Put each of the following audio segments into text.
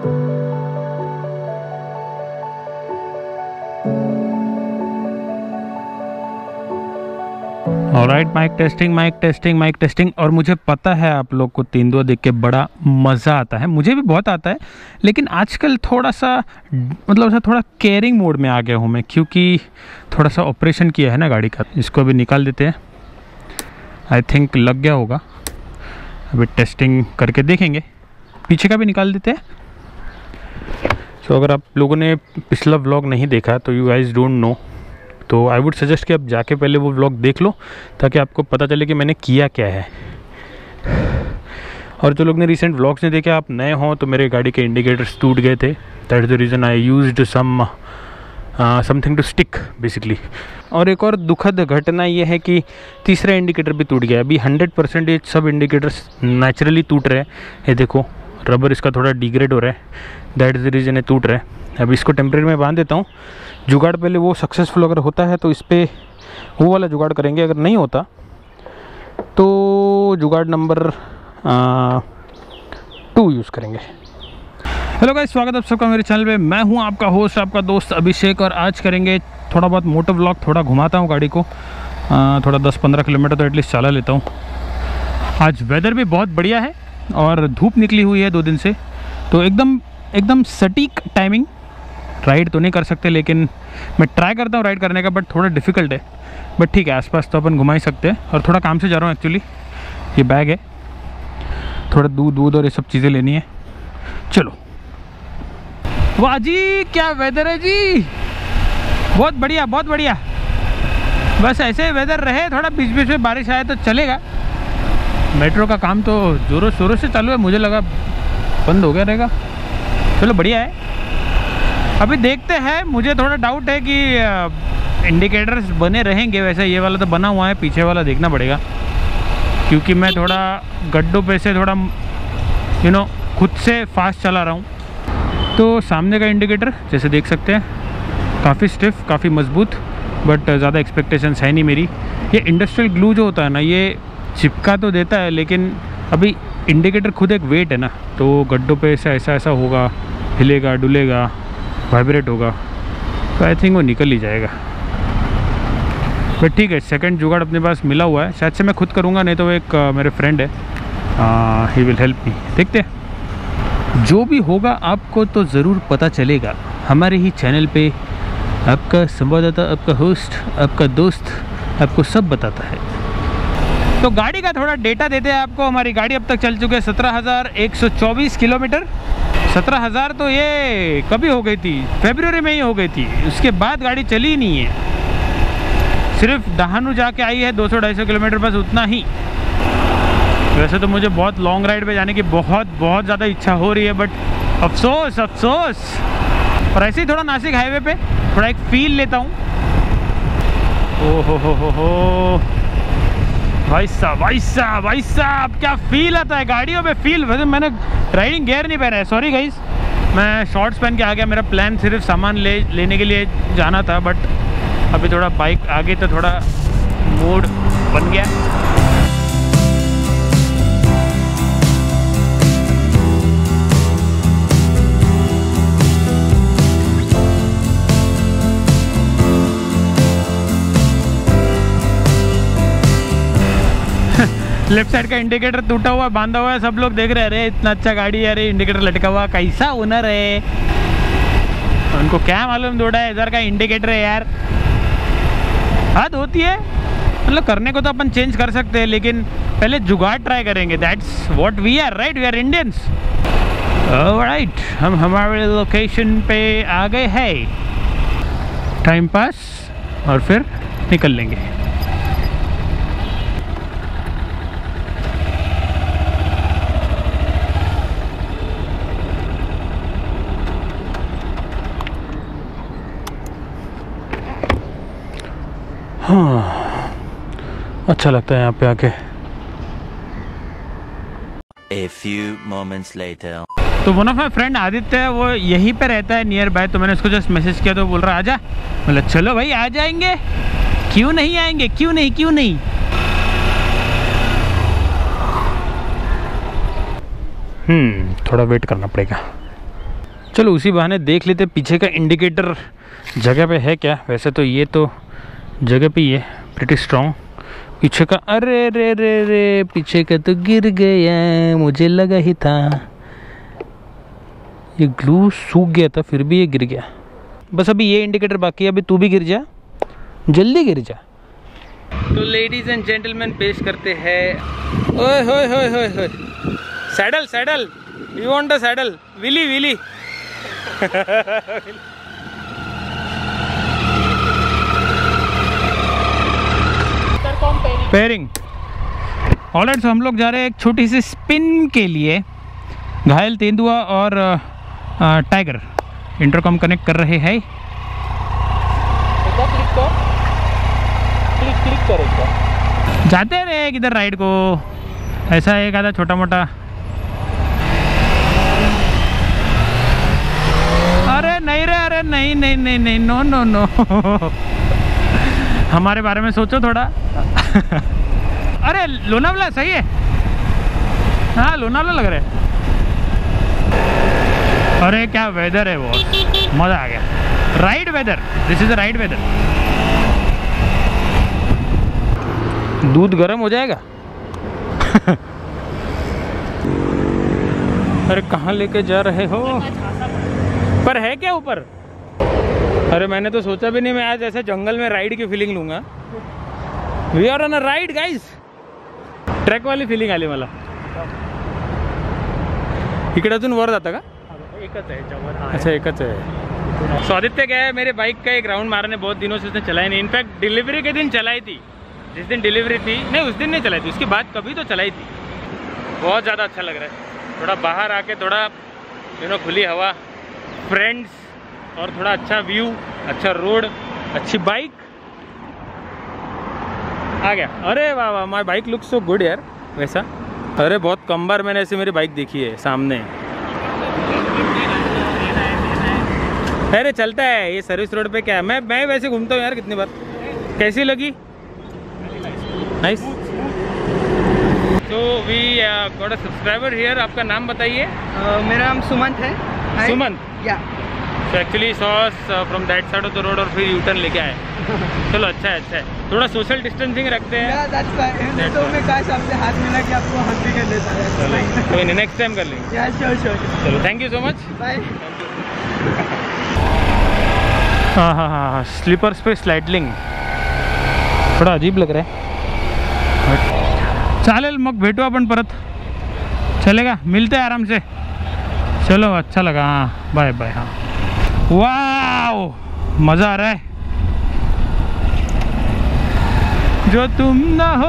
Alright, mic testing mic testing mic testing. और मुझे पता है आप लोग को 3-2 देख के बड़ा मज़ा आता है, मुझे भी बहुत आता है, लेकिन आजकल थोड़ा सा मतलब ऐसा थोड़ा केयरिंग मोड में आ गया हूँ मैं, क्योंकि थोड़ा सा ऑपरेशन किया है ना गाड़ी का। इसको अभी निकाल देते हैं, आई थिंक लग गया होगा। अभी टेस्टिंग करके देखेंगे। पीछे का भी निकाल देते हैं। तो अगर आप लोगों ने पिछला व्लॉग नहीं देखा तो यू गाइज डोंट नो, तो आई वुड सजेस्ट कि आप जाके पहले वो व्लॉग देख लो, ताकि आपको पता चले कि मैंने किया क्या है। और जो लोग ने रिसेंट व्लॉग्स नहीं देखे, आप नए हों, तो मेरे गाड़ी के इंडिकेटर्स टूट गए थे। That is the reason I used something to stick basically. और एक और दुखद घटना ये है कि तीसरा इंडिकेटर भी टूट गया। अभी 100% सब इंडिकेटर्स नेचुरली टूट रहे हैं। ये देखो, रबर इसका थोड़ा डिग्रेड हो रहा है, दैट इज़ द रीज़न ये टूट रहा है। अब इसको टेम्परेरी में बांध देता हूँ। जुगाड़ पहले वो सक्सेसफुल अगर होता है तो इस पर वो वाला जुगाड़ करेंगे, अगर नहीं होता तो जुगाड़ नंबर 2 यूज़ करेंगे। हेलो गाइस, स्वागत है आप सबका मेरे चैनल पे। मैं हूं आपका होस्ट, आपका दोस्त अभिषेक, और आज करेंगे थोड़ा बहुत मोटो व्लॉग। थोड़ा घुमाता हूं गाड़ी को, थोड़ा 10-15 किलोमीटर तो एटलीस्ट चला लेता हूं। आज वेदर भी बहुत बढ़िया है और धूप निकली हुई है 2 दिन से, तो एकदम सटीक टाइमिंग। राइड तो नहीं कर सकते, लेकिन मैं ट्राई करता हूँ राइड करने का, बट थोड़ा डिफ़िकल्ट है। बट ठीक है, आसपास तो अपन घुमा ही सकते हैं। और थोड़ा काम से जा रहा हूँ एक्चुअली, ये बैग है, थोड़ा दूध और ये सब चीज़ें लेनी है। चलो। वाह जी, क्या वेदर है जी, बहुत बढ़िया बहुत बढ़िया। बस ऐसे वेदर रहे, थोड़ा बीच बीच में बारिश आए तो चलेगा। मेट्रो का काम तो ज़ोरों शोरों से चालू है, मुझे लगा बंद हो गया रहेगा। चलो बढ़िया है। अभी देखते हैं, मुझे थोड़ा डाउट है कि इंडिकेटर्स बने रहेंगे। वैसे ये वाला तो बना हुआ है, पीछे वाला देखना पड़ेगा, क्योंकि मैं थोड़ा गड्ढों पे से थोड़ा खुद से फास्ट चला रहा हूँ। तो सामने का इंडिकेटर जैसे देख सकते हैं, काफ़ी स्टिफ, काफ़ी मजबूत, बट ज़्यादा एक्सपेक्टेशंस है नहीं मेरी। ये इंडस्ट्रियल ग्लू जो होता है ना, ये चिपका तो देता है, लेकिन अभी इंडिकेटर खुद एक वेट है ना, तो गड्ढों पे ऐसा होगा, हिलेगा, डुलेगा, वाइब्रेट होगा, तो आई थिंक वो निकल ही जाएगा। बट ठीक है, सेकंड जुगाड़ अपने पास मिला हुआ है। शायद से मैं खुद करूँगा, नहीं तो एक मेरे फ्रेंड है, ही विल हेल्प मी। देखते हैं, जो भी होगा आपको तो ज़रूर पता चलेगा हमारे ही चैनल पे। आपका संवाददाता, आपका होस्ट, आपका दोस्त आपको सब बताता है। तो गाड़ी का थोड़ा डेटा देते हैं आपको। हमारी गाड़ी अब तक चल चुके 17,124 किलोमीटर। 17,000 तो ये कभी हो गई थी, फरवरी में ही हो गई थी। उसके बाद गाड़ी चली ही नहीं है, सिर्फ दहानू जाके आई है 200-250 किलोमीटर, बस उतना ही। वैसे तो मुझे बहुत लॉन्ग राइड पे जाने की बहुत ज़्यादा इच्छा हो रही है, बट अफसोस। और ऐसे ही थोड़ा नासिक हाईवे पे थोड़ा एक फील लेता हूँ। ओ हो भाई साहब क्या फील आता है गाड़ियों पे। फील, वैसे मैंने राइडिंग गियर नहीं पहना है, सॉरी गाइस। मैं शॉर्ट्स पहन के आ गया। मेरा प्लान सिर्फ सामान लेने के लिए जाना था, बट अभी थोड़ा बाइक आगे तो थोड़ा मूड बन गया। लेफ्ट साइड का इंडिकेटर टूटा हुआ, बांधा हुआ है, सब लोग देख रहे हैं, अरे इतना अच्छा गाड़ी है, अरे इंडिकेटर लटका हुआ, कैसा ओनर है। उनको क्या मालूम 2,500 का इंडिकेटर है यार। हद होती है। मतलब करने को तो अपन चेंज कर सकते हैं, लेकिन पहले जुगाड़ ट्राई करेंगे। That's what we are, right? We are Indians. Alright, हम हमारे लोकेशन पे आ गए हैं। टाइम पास और फिर निकल लेंगे। हाँ, अच्छा लगता है यहाँ पे आके। A few moments later. तो one of my friend Aditya है, वो यहीं पे रहता है नियर बाय। तो मैंने उसको जस्ट मैसेज किया, तो बोल रहा आजा। मतलब चलो भाई आ जाएंगे, क्यों नहीं आएंगे, क्यों नहीं। थोड़ा वेट करना पड़ेगा। चलो उसी बहाने देख लेते पीछे का इंडिकेटर जगह पे है क्या। वैसे तो ये तो जगह पे ही है, प्रिटी स्ट्रॉन्ग। पीछे का अरे रे रे रे, पीछे का तो गिर गया, मुझे लगा ही था। ये ग्लू सूख गया था फिर भी ये गिर गया। बस अभी ये इंडिकेटर बाकी है, अभी तू भी गिर जा, जल्दी गिर जा। तो लेडीज एंड जेंटलमैन पेश करते हैं, ओए होए होए होए होए, saddle saddle, you want the saddle, wheelie wheelie. Pairing. Alright, तो हम लोग जा रहे हैं एक छोटी सी स्पिन के लिए। घायल तेंदुआ और टाइगर इंटरकॉम कनेक्ट कर रहे हैं। क्लिक करेगा, जाते रहे किधर राइड को, ऐसा एक आधा छोटा मोटा। अरे नहीं रे, अरे नहीं नहीं नहीं नहीं, नो नो नो, हमारे बारे में सोचो थोड़ा। अरे लोनावला सही है, हाँ लोनावला लग रहा है। अरे क्या वेदर है, वो मज़ा आ गया। Ride weather, this is the ride weather. दूध गर्म हो जाएगा। अरे कहाँ लेके जा रहे हो, पर है क्या ऊपर? अरे मैंने तो सोचा भी नहीं मैं आज ऐसे जंगल में राइड की फीलिंग लूंगा। We are on a ride guys, track वाली फीलिंग आली मला। इकडे अजून वर जाता का? एकच आहे जवळ। अच्छा एकच है। सो आदित्य क्या है, मेरे बाइक का एक राउंड मारने बहुत दिनों से उसने चलाई नहीं। इनफैक्ट डिलीवरी के दिन चलाई थी, जिस दिन डिलीवरी थी, नहीं उस दिन नहीं चलाई थी, उसके बाद कभी तो चलाई थी। बहुत ज़्यादा अच्छा लग रहा है, थोड़ा बाहर आके थोड़ा खुली हवा, फ्रेंड्स और थोड़ा अच्छा व्यू, अच्छा रोड, अच्छी बाइक। आ गया। अरे वाह वाह, my bike look so good यार वैसा। अरे बहुत कम बार मैंने ऐसे मेरी बाइक देखी है सामने। अरे चलता है ये सर्विस रोड पे, क्या है, मैं वैसे घूमता हूँ यार कितनी बार। कैसी लगी? नाइस। तो we got a subscriber here. आपका नाम बताइए। मेरा नाम सुमंत है। सुमंत। या तो actually sauce from that side of the road और फिर यू टर्न लेके आए। चलो अच्छा है, अच्छा है। थोड़ा सोशल डिस्टेंसिंग रखते हैं। तो मैं काश आपसे हाथ मिला कि आपको हक भी कर देता है। कोई नहीं, नेक्स्ट टाइम कर लेंगे। Yeah sure sure. चलो thank you so much, bye. हाँ हाँ हाँ, स्लीपर्स पे स्लाइडिंग थोडा अजीब लग रहा है। चालेल मग भेटू आपण परत, चलेगा, मिलते हैं आराम से। चलो अच्छा लगा, हाँ बाय बाय। हाँ वाह मज़ा आ रहा है। जो तुम न हो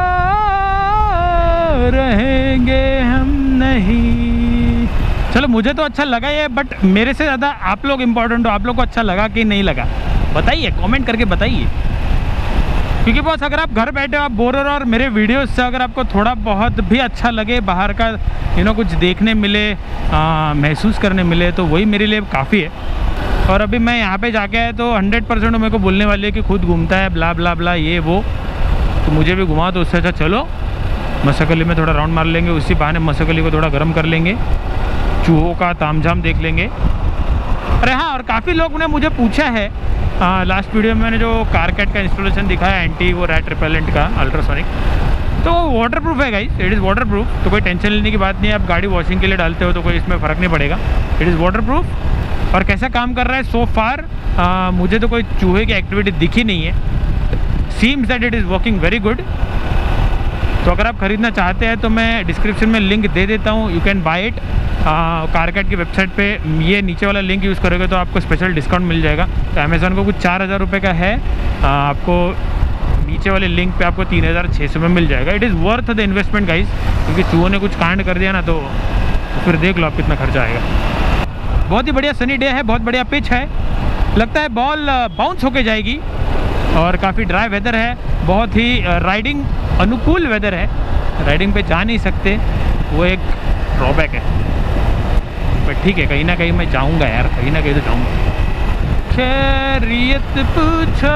रहेंगे हम नहीं। चलो मुझे तो अच्छा लगा ये, बट मेरे से ज़्यादा आप लोग इम्पोर्टेंट हो। आप लोग को अच्छा लगा कि नहीं लगा बताइए, कमेंट करके बताइए। क्योंकि बॉस अगर आप घर बैठे हो, आप बोर हो रहे हो और मेरे वीडियोस से अगर आपको थोड़ा बहुत भी अच्छा लगे, बाहर का कुछ देखने मिले, महसूस करने मिले, तो वही मेरे लिए काफ़ी है। और अभी मैं यहाँ पे जाके आया तो 100% मेरे को बोलने वाले कि खुद घूमता है ब्ला ब्ला ब्ला ये वो, तो मुझे भी घुमा। तो उससे अच्छा चलो मसकली में थोड़ा राउंड मार लेंगे, उसी बहाने मसकली को थोड़ा गर्म कर लेंगे, चूहों का तामझाम देख लेंगे। अरे हाँ, और काफ़ी लोग ने मुझे पूछा है, लास्ट वीडियो में मैंने जो कारकेट का इंस्टॉलेशन दिखाया, एंटी वो रैट रिपेलेंट का अल्ट्रासोनिक, तो वाटर प्रूफ है guys, it is waterproof. तो कोई टेंशन लेने की बात नहीं है। आप गाड़ी वॉशिंग के लिए डालते हो तो कोई इसमें फ़र्क नहीं पड़ेगा, इट इज़ वाटर प्रूफ। और कैसा काम कर रहा है सो फार, मुझे तो कोई चूहे की एक्टिविटी दिखी नहीं है। Seems that it is working very good. तो अगर आप ख़रीदना चाहते हैं तो मैं डिस्क्रिप्शन में लिंक दे देता हूँ, यू कैन बाय इट। कारकेट की वेबसाइट पे ये नीचे वाला लिंक यूज़ करोगे तो आपको स्पेशल डिस्काउंट मिल जाएगा। तो अमेज़ॉन को कुछ 4000 रुपये का है, आपको नीचे वाले लिंक पे आपको 3600 में मिल जाएगा। It is worth the investment guys, क्योंकि चूहों ने कुछ कांड कर दिया ना तो फिर देख लो आप कितना खर्चा आएगा। बहुत ही बढ़िया सनी डे है, बहुत बढ़िया पिच है, लगता है बॉल बाउंस होके जाएगी और काफ़ी ड्राई वेदर है, बहुत ही राइडिंग अनुकूल वेदर है। राइडिंग पे जा नहीं सकते, वो एक ड्रॉबैक है, बट ठीक है, कहीं ना कहीं मैं जाऊंगा यार, कहीं ना कहीं तो जाऊंगा। खैरियत पूछो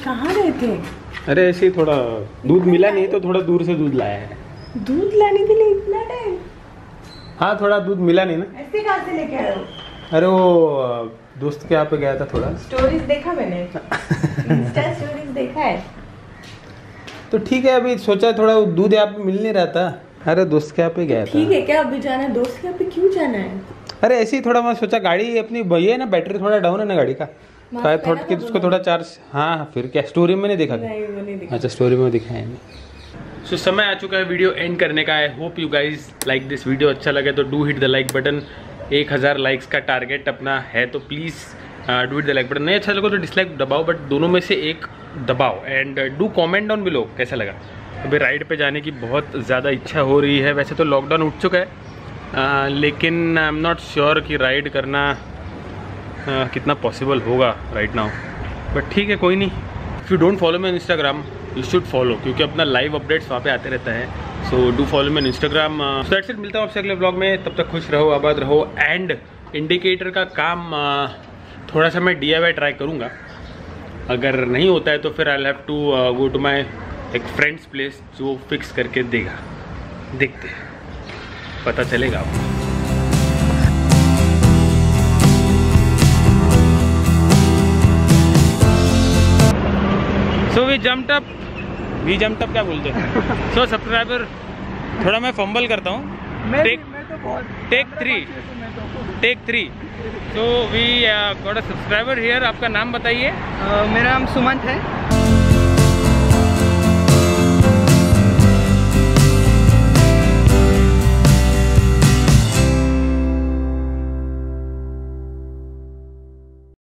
कहाँ गए थे? अरे ऐसे ही थोड़ा दूध मिला नहीं तो थोड़ा दूर से दूध लाया है। दूध लाने के लिए इतना टाइम? हाँ थोड़ा दूध मिला नहीं ना। ऐसे कहाँ से लेके आए हो? अरे वो दोस्त के यहाँ पे गया था थोड़ा। स्टोरीज देखा मैंने, इंस्टा स्टोरीज देखा है। तो ठीक है, अभी सोचा थोड़ा दूध यहाँ पे मिल नहीं रहा था। अरे दोस्त के यहाँ पे गया था। ठीक है, क्या अभी जाना है? दोस्त के यहाँ पे क्यों जाना है? अरे ऐसे ही थोड़ा मैं सोचा, गाड़ी अपनी भैया है ना, बैटरी थोड़ा डाउन है ना गाड़ी का, तो थोड़ा कि उसको थोड़ा चार्ज। हाँ फिर क्या, स्टोरी में नहीं देखा? नहीं, वो नहीं देखा। अच्छा स्टोरी में दिखाया नहीं। सो समय आ चुका है वीडियो एंड करने का। I hope you guys like this video. अच्छा लगे तो do hit the like button. 1000 likes का टारगेट अपना है, तो please do hit the like button. नहीं अच्छा लगे तो डिसलाइक दबाओ, बट दोनों में से एक दबाओ। And do comment down below कैसा लगा। अभी राइड पे जाने की बहुत ज़्यादा इच्छा हो रही है। वैसे तो लॉकडाउन उठ चुका है, लेकिन आई एम नॉट श्योर कि राइड करना कितना पॉसिबल होगा राइट नाउ, बट ठीक है कोई नहीं। If you don't follow me on Instagram you should follow, क्योंकि अपना लाइव अपडेट्स वहाँ पे आते रहता है। So do follow me on Instagram. So that's it, मिलता हूँ आपसे अगले व्लॉग में। तब तक खुश रहो, आबाद रहो। एंड इंडिकेटर का काम थोड़ा सा मैं DIY ट्राई करूँगा। अगर नहीं होता है तो फिर I have to go to my एक फ्रेंड्स प्लेस जो फिक्स करके देगा। देखते हैं, पता चलेगा आपको। सो वी जम्प्ड अप क्या बोलते हैं? सो सब्सक्राइबर थोड़ा मैं फंबल करता हूँ। Take 3। So we got a subscriber here. आपका नाम बताइए। मेरा नाम सुमंत है।